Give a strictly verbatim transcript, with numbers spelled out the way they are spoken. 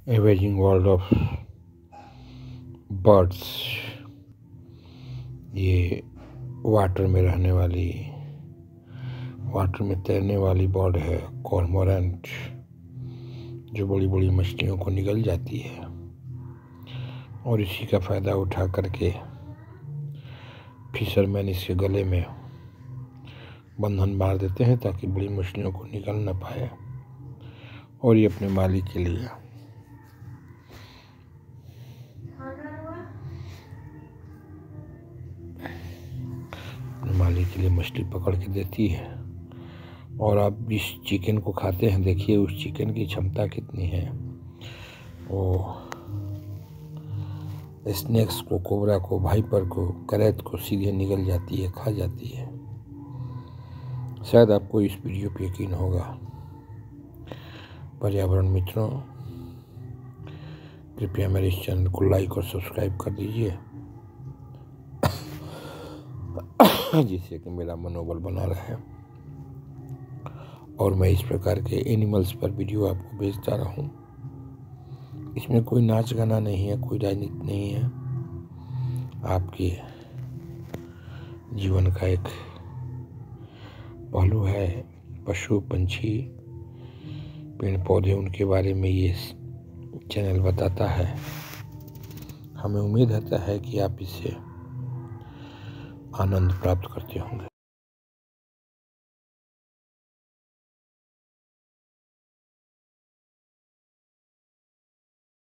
Amazing world of birds. ये water में रहने वाली, वाटर में तैरने वाली बर्ड है कॉर्मोरेंट, जो बड़ी बड़ी मछलियों को निगल जाती है और इसी का फ़ायदा उठा करके फिशरमैन इसके गले में बंधन मार देते हैं ताकि बड़ी मछलियों को निगल न पाए और ये अपने मालिक के लिए अपने मालिक के लिए मछली पकड़ के देती है। और आप इस चिकन को खाते हैं, देखिए उस चिकन की क्षमता कितनी है। वो स्नेक्स को, कोबरा को, भाइपर को, करैत को सीधे निगल जाती है, खा जाती है। शायद आपको इस वीडियो पे यकीन होगा। पर्यावरण मित्रों, कृपया मेरे इस चैनल को लाइक और सब्सक्राइब कर दीजिए जिससे कि मेरा मनोबल बना रहे और मैं इस प्रकार के एनिमल्स पर वीडियो आपको भेजता रहूं। इसमें कोई नाच गाना नहीं है, कोई राजनीति नहीं है, आपके जीवन का एक पहलू है। पशु पंछी पेड़ पौधे, उनके बारे में ये चैनल बताता है। हमें उम्मीद होता है कि आप इससे आनंद प्राप्त करते होंगे।